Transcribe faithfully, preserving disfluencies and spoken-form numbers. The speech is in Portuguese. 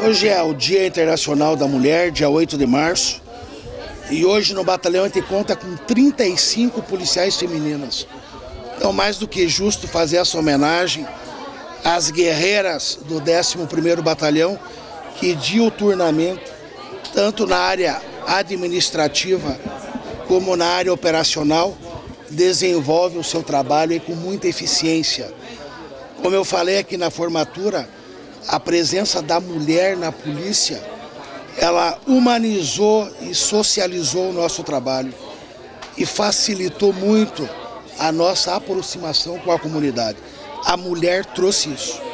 Hoje é o Dia Internacional da Mulher, dia oito de março, e hoje no batalhão a gente conta com trinta e cinco policiais femininas. Então, mais do que justo fazer essa homenagem às guerreiras do décimo primeiro Batalhão, que diuturnamente, tanto na área administrativa como na área operacional, desenvolvem o seu trabalho e com muita eficiência. Como eu falei aqui na formatura, a presença da mulher na polícia, ela humanizou e socializou o nosso trabalho e facilitou muito a nossa aproximação com a comunidade. A mulher trouxe isso.